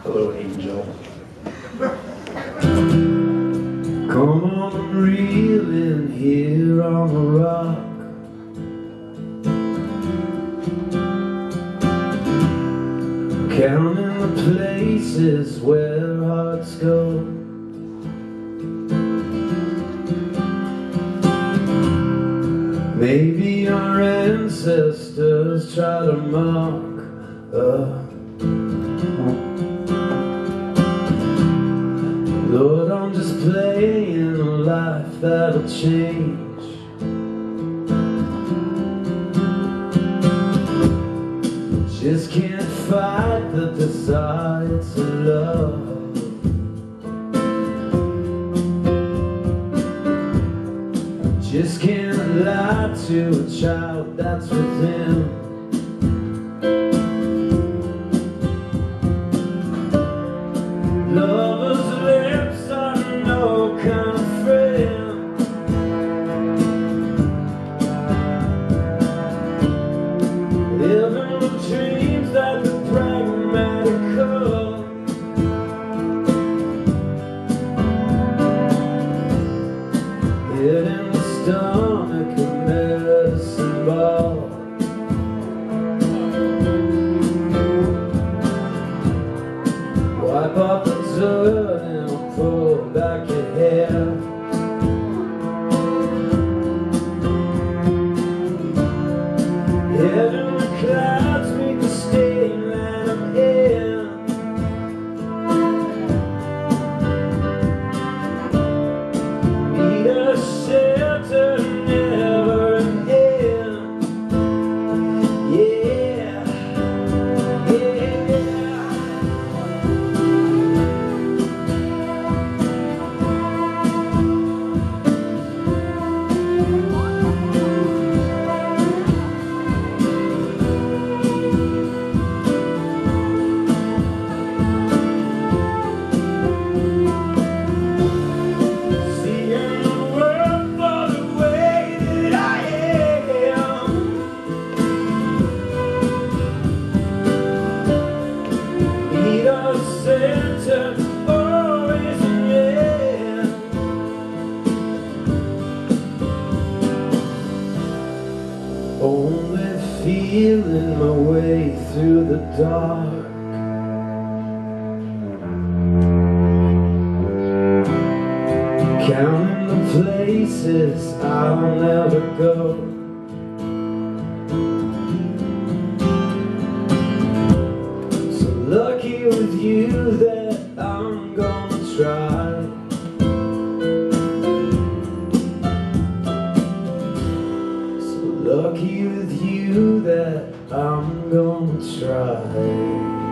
Hello, angel. Come on, I'm reeling here on the rock. Counting the places where hearts go. Maybe our ancestors try to mock us. Lord, I'm just playing a life that'll change. Just can't fight the desire to love. Just can't lie to a child that's within. Lovers' lips are no kind of friend. Living with dreams that the pragmatical. Hit in the stomach, a medicine ball. Wipe off the dirt and pull back your hair. Head in the clouds, make the stain that I'm in. Need a shelter, never an end. Yeah, yeah. Only feeling my way through the dark. Counting the places I'll never go. So lucky with you that I'm gonna try. Lucky with you that I'm gonna try.